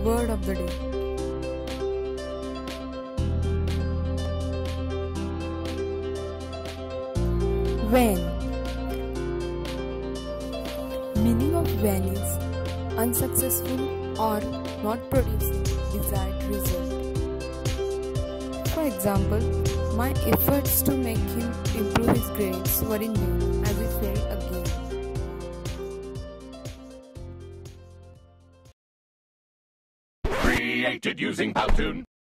Word of the day. When. Meaning of when is unsuccessful or not producing desired result. For example, my efforts to make him improve his grades were in vain as he failed again. Created using Powtoon.